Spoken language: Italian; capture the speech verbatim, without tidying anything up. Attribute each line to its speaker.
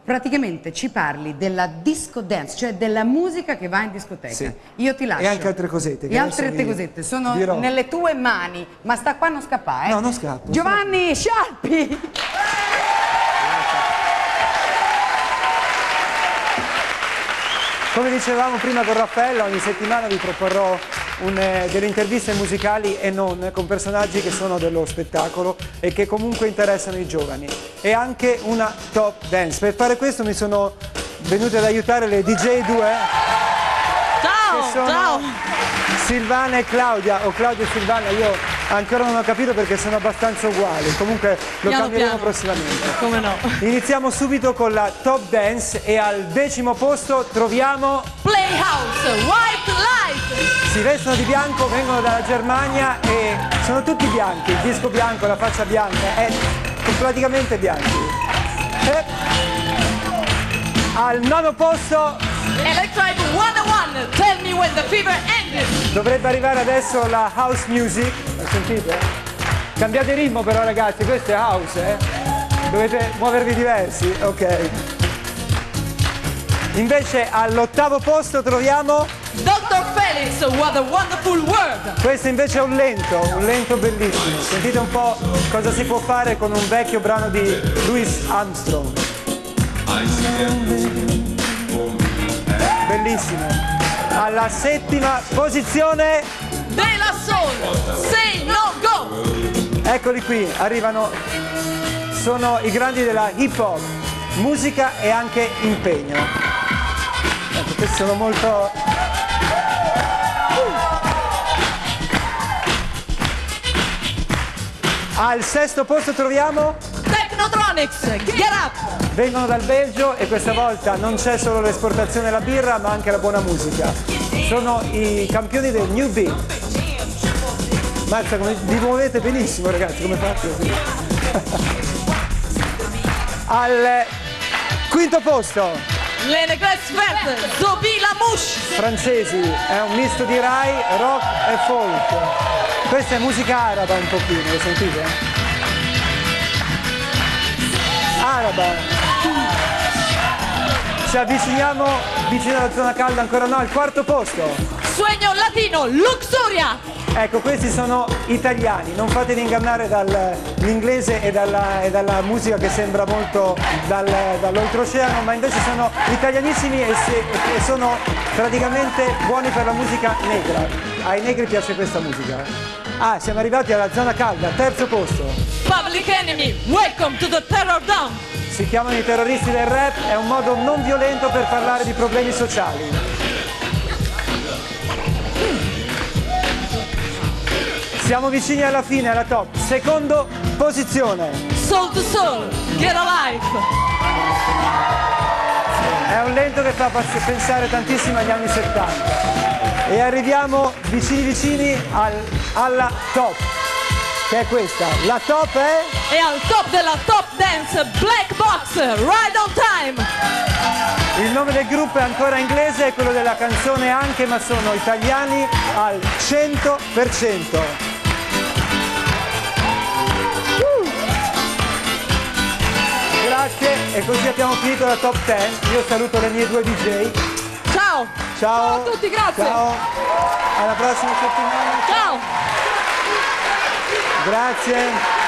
Speaker 1: praticamente ci parli della disco dance, cioè della musica che va in discoteca.
Speaker 2: Sì.
Speaker 1: Io ti lascio.
Speaker 2: E anche altre cosette. Che
Speaker 1: e altre
Speaker 2: vi
Speaker 1: cosette, sono
Speaker 2: dirò.
Speaker 1: nelle tue mani, ma sta qua non scappa, eh?
Speaker 2: No, non scappo.
Speaker 1: Giovanni Sciarpi!
Speaker 2: Come dicevamo prima con Raffaella, ogni settimana vi proporrò un, eh, delle interviste musicali e non, con personaggi che sono dello spettacolo e che comunque interessano i giovani. E anche una top dance. Per fare questo mi sono venute ad aiutare le D J due.
Speaker 3: Ciao,
Speaker 2: che sono
Speaker 3: ciao.
Speaker 2: Silvana e Claudia, o Claudia e Silvana, io ancora non ho capito perché sono abbastanza uguali, comunque lo
Speaker 3: Piano
Speaker 2: cambieremo
Speaker 3: piano.
Speaker 2: prossimamente.
Speaker 3: Come no?
Speaker 2: Iniziamo subito con la top dance e al decimo posto troviamo...
Speaker 3: Playhouse, White Light.
Speaker 2: Si vestono di bianco, vengono dalla Germania e sono tutti bianchi, il disco bianco, la faccia bianca, è praticamente bianchi. E al nono posto
Speaker 3: Electric centouno, Tell Me When the Fever Ended.
Speaker 2: dovrebbe arrivare adesso la house music, lo sentite? Cambiate ritmo però ragazzi, questo è house, eh? Dovete muovervi diversi, ok. Invece all'ottavo posto troviamo...
Speaker 3: doctor Felix, What a Wonderful World.
Speaker 2: Questo invece è un lento, un lento bellissimo. Sentite un po' cosa si può fare con un vecchio brano di Louis Armstrong. Bellissimo. Alla settima posizione
Speaker 3: De La Soul, Say No Go.
Speaker 2: eccoli qui, arrivano, sono i grandi della hip hop, musica e anche impegno. Ecco, questi sono molto... Al sesto posto troviamo...
Speaker 3: Technotronics, Get Up.
Speaker 2: Vengono dal Belgio e questa volta non c'è solo l'esportazione della birra ma anche la buona musica. Sono i campioni del New Beat. Mazza, come vi muovete benissimo ragazzi, come fate così? Al quinto posto,
Speaker 3: Lene Gressfeld, Zobi Lamouche.
Speaker 2: francesi, è un misto di Rai, rock e folk. Questa è musica araba un pochino, lo sentite? Araba. Ci avviciniamo vicino alla zona calda, ancora no, al quarto posto.
Speaker 3: Sueño Latino, Luxuria.
Speaker 2: Ecco, questi sono italiani, non fatevi ingannare dall'inglese e dalla, e dalla musica che sembra molto dal, dall'oltreoceano, ma invece sono italianissimi e, se, e sono praticamente buoni per la musica negra. Ai negri piace questa musica. Ah, siamo arrivati alla zona calda, terzo posto.
Speaker 3: Public Enemy, Welcome to the Terror Dome.
Speaker 2: Si chiamano i terroristi del rap, è un modo non violento per parlare di problemi sociali. Siamo vicini alla fine, alla top. Secondo posizione.
Speaker 3: Soul to Soul, Get Alive.
Speaker 2: È un lento che fa pensare tantissimo agli anni settanta. E arriviamo vicini vicini al, alla top, che è questa. La top è...
Speaker 3: E al top della top dance, Black Box, Ride on Time.
Speaker 2: Il nome del gruppo è ancora inglese, è quello della canzone anche, ma sono italiani al cento per cento. Grazie, e così abbiamo finito la top dieci. Io saluto le mie due D J.
Speaker 3: Ciao.
Speaker 2: Ciao.
Speaker 3: Ciao a tutti, grazie.
Speaker 2: Ciao. Alla prossima settimana.
Speaker 3: Ciao.
Speaker 2: Grazie.